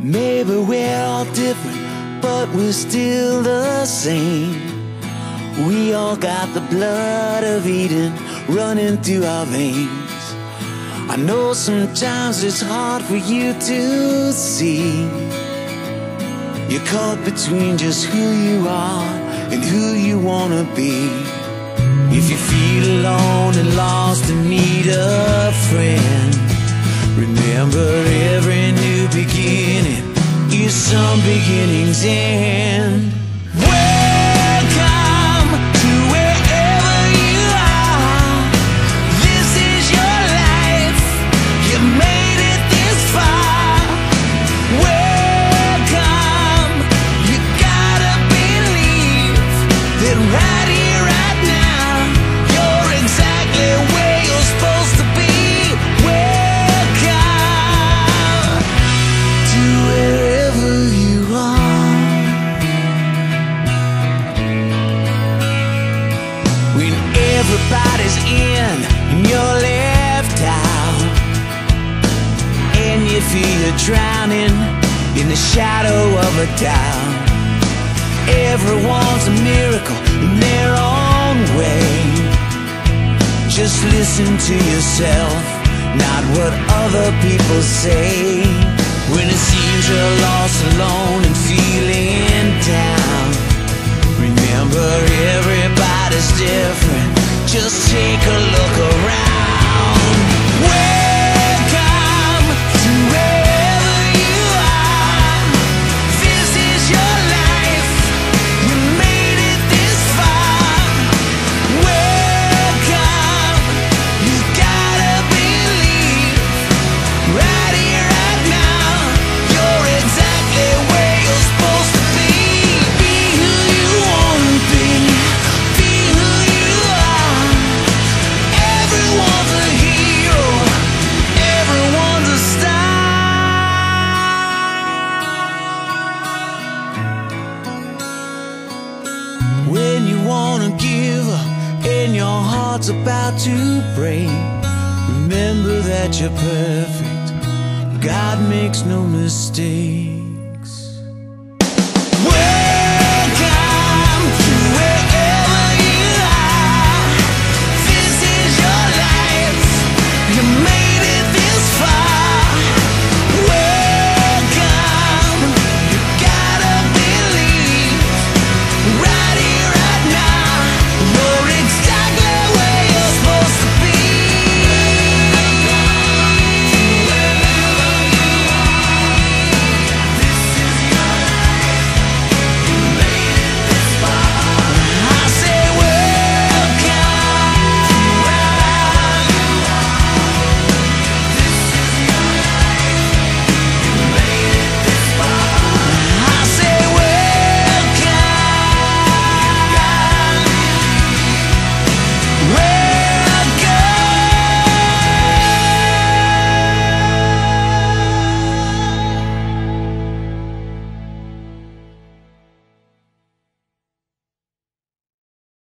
Maybe we're all different, but we're still the same. We all got the blood of Eden running through our veins. I know sometimes it's hard for you to see. You're caught between just who you are and who you wanna be. If you feel alone and lost and need a friend, remember every new beginning is some beginning's end. Welcome to wherever you are. This is your life. You made it this far. Welcome. You gotta believe that right here, right now, you're exactly where you're supposed to be. Welcome to wherever you are. When everybody's in and you're left out, and you feel you're drowning in the shadow of a doubt. Everyone's a miracle in their own way. Just listen to yourself, not what other people say. When it seems you're lost, alone, and feeling down, remember everybody's different. Just take a look around. Welcome to wherever you are. This is your life. You made it this far. Welcome. You gotta believe right here, right now, you're exactly where you're supposed to be. Be who you wanna be. Be who you are. Everyone's a hero. Everyone's a star. When you wanna give up and your heart's about to break, remember that you're perfect. God makes no mistake.